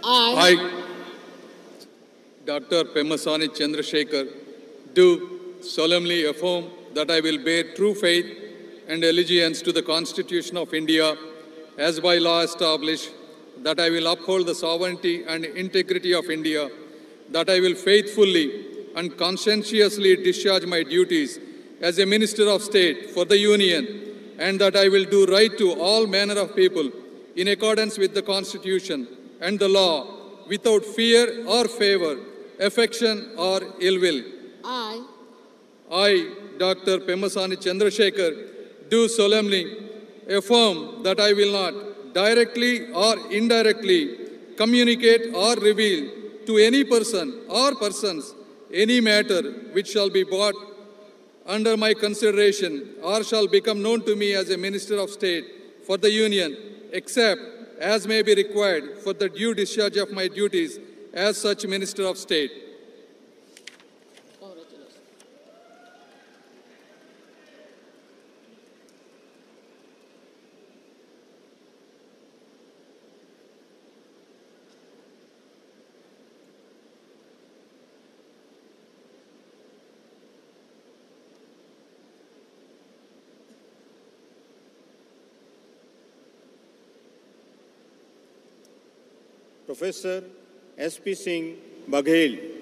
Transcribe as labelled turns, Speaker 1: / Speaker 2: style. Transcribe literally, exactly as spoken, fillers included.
Speaker 1: I,
Speaker 2: I, Doctor Pemasani Chandrasekhar, do solemnly affirm that I will bear true faith and allegiance to the Constitution of India as by law established, that I will uphold the sovereignty and integrity of India, that I will faithfully and conscientiously discharge my duties as a Minister of State for the Union, and that I will do right to all manner of people in accordance with the Constitution and the law, without fear or favor, affection or ill will.
Speaker 1: I,
Speaker 2: I, Doctor Pemasani Chandrasekhar, do solemnly affirm that I will not directly or indirectly communicate or reveal to any person or persons any matter which shall be brought under my consideration or shall become known to me as a Minister of State for the Union, except as may be required for the due discharge of my duties as such Minister of State.
Speaker 3: Professor S P Singh Baghel.